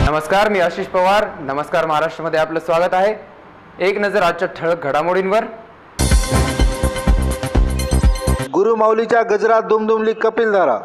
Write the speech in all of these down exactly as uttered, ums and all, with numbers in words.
नमस्कार, मी आशिष पवार. नमस्कार महाराष्ट्रामध्ये आपलं स्वागत आहे. एक नजर आजच्या ठळक घडामोडींवर. गुरुमाऊलीच्या गजरात दुमदुमली कपिलधारा.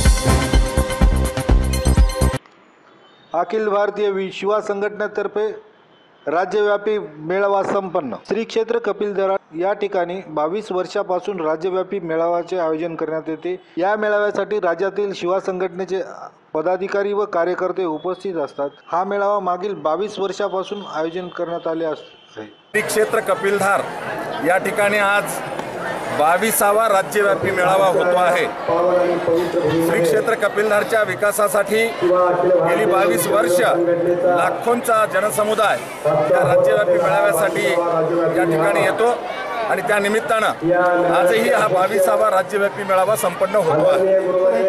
अखिल भारतीय शिवा संघटनेतर्फे राज्यव्यापी मेळावा संपन्न. श्री क्षेत्र कपिलधारा या ठिकाणी बावीस वर्षापासून राज्यव्यापी मेळाव्याचे आयोजन करण्यात येते. या मेळाव्यासाठी राज्यातील शिवा संघटनेचे पदाधिकारी व कार्यकर्ते उपस्थित असतात. हा मेळावा मागील बावीस वर्षापासून आयोजन करण्यात आले आहे. श्री क्षेत्र कपिलधार या ठिकाणी आज बावीसावा राज्यव्यापी मेळावा होतो आहे. श्री क्षेत्र कपिलधारच्या विकासासाठी गेली बावीस वर्ष लाखोंचा जनसमुदाय या राज्यव्यापी मेळाव्यासाठी या ठिकाणी येतो आणि त्या निमित्तानं आजही हा बावीसावा राज्यव्यापी मेळावा संपन्न होतो आहे.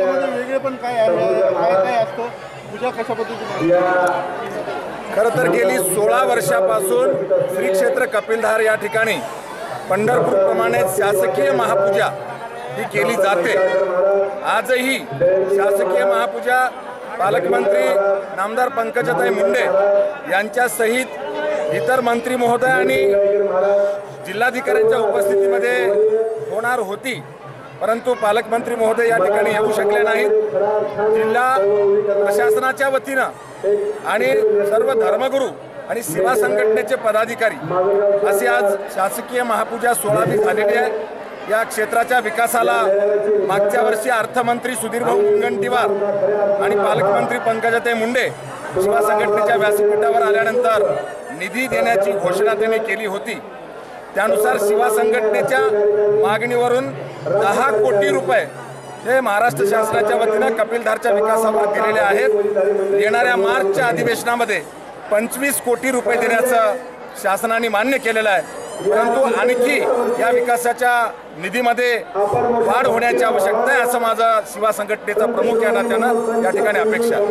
खरं तर गेली सोळा वर्षापासून श्री क्षेत्र कपिलधार या ठिकाणी पंढरपूरप्रमाणे शासकीय महापूजा ही केली जाते. आजही शासकीय महापूजा पालकमंत्री नामदार पंकजाताई मुंडे यांच्या सहित इतर मंत्री महोदय आणि जिल्हाधिकाऱ्यांच्या उपस्थितीमध्ये होणार होती, परंतु पालकमंत्री महोदय या ठिकाणी येऊ शकले नाहीत. जिल्हा प्रशासनाच्या वतीनं आणि सर्व धर्मगुरू आणि सेवा संघटनेचे पदाधिकारी असे आज शासकीय महापूजा सोळावी झालेली आहे. या क्षेत्राच्या विकासाला मागच्या वर्षी अर्थमंत्री सुधीरभाऊ मुनगंटीवार आणि पालकमंत्री पंकजाताई मुंडे सेवा संघटनेच्या व्यासपीठावर आल्यानंतर निधी देण्याची घोषणा त्यांनी केली होती. त्यानुसार सेवा संघटनेच्या मागणीवरून दहा कोटी रुपये हे महाराष्ट्र शासनाच्या वतीनं कपिलधारच्या विकासावर दिलेले आहेत. येणाऱ्या मार्चच्या अधिवेशनामध्ये पंचवीस कोटी रुपये देण्याचं शासनाने मान्य केलेलं आहे, परंतु आणखी या विकासाच्या निधीमध्ये वाढ होण्याची आवश्यकता आहे असं माझं सेवा संघटनेचा प्रमुख या नात्यानं या ठिकाणी अपेक्षा आहे.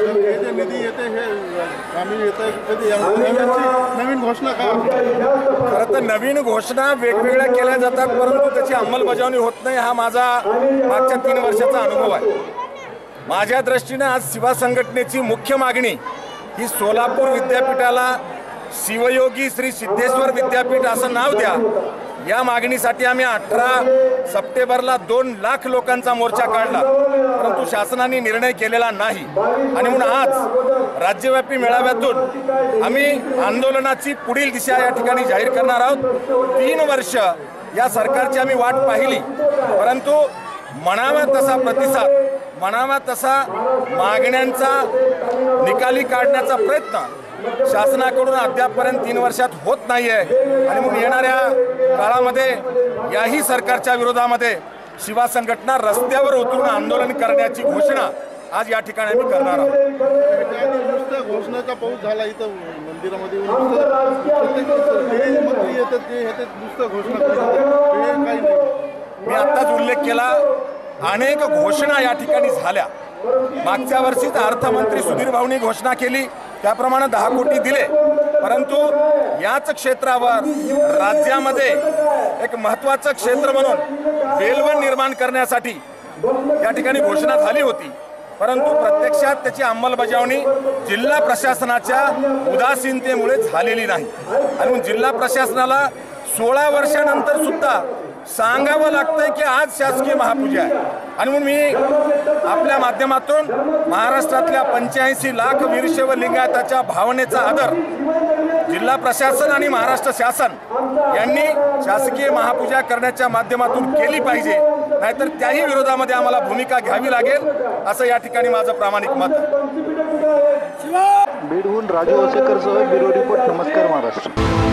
नवीन घोषणा काय? खरं तर नवीन घोषणा वेगवेगळ्या केल्या जातात, परंतु त्याची अंमलबजावणी होत नाही. हा माझा मागच्या तीन वर्षाचा अनुभव आहे. माझ्या दृष्टीनं आज सेवा संघटनेची मुख्य मागणी ही सोलापूर विद्यापीठाला शिवयोगी श्री सिद्धेश्वर विद्यापीठ असं नाव द्या. या मागणीसाठी आम्ही अठरा सप्टेंबरला दोन लाख लोकांचा मोर्चा काढला, परंतु शासनाने निर्णय केलेला नाही. आणि म्हणून आज राज्यव्यापी मेळाव्यातून आम्ही आंदोलनाची पुढील दिशा या ठिकाणी जाहीर करणार आहोत. तीन वर्ष या सरकारची आम्ही वाट पाहिली, परंतु म्हणावा तसा प्रतिसाद, म्हणावा तसा मागण्यांचा निकाली काढण्याचा प्रयत्न शासनाकडून अद्यापपर्यंत तीन वर्षात होत नाही आहे. आणि म्हणून येणाऱ्या काळामध्ये याही सरकारच्या विरोधामध्ये शिवा संघटना रस्त्यावर उतरून आंदोलन करण्याची घोषणा आज या ठिकाणी आम्ही करणार आहोत. घोषणाचा पाऊस झाला इथं मंदिरामध्ये. मी आत्ताच उल्लेख केला, अनेक घोषणा या ठिकाणी झाल्या. मागच्या वर्षीच अर्थमंत्री सुधीर भाऊंनी घोषणा केली, त्याप्रमाणे दहा कोटी दिले, परंतु याच क्षेत्रावर राज्यामध्ये एक महत्त्वाचं क्षेत्र म्हणून बेलवण निर्माण करण्यासाठी या ठिकाणी घोषणा झाली होती, परंतु प्रत्यक्षात त्याची अंमलबजावणी जिल्हा प्रशासनाच्या उदासीनतेमुळे झालेली नाही. आणि जिल्हा प्रशासनाला सोळा वर्षानंतर सुद्धा सांगावं लागतंय की आज शासकीय महापूजा आहे. आणि म्हणून मी आपल्या माध्यमातून महाराष्ट्रातल्या पंच्याऐंशी लाख वीरशैव लिंगायताच्या भावनेचा आदर जिल्हा प्रशासन आणि महाराष्ट्र शासन यांनी शासकीय महापूजा करण्याच्या माध्यमातून केली पाहिजे, नाहीतर त्याही विरोधामध्ये आम्हाला भूमिका घ्यावी लागेल असं या ठिकाणी माझं प्रामाणिक मत आहे. बीडहून राजू वसेकरसह ब्युरो रिपोर्ट. नमस्कार महाराष्ट्र.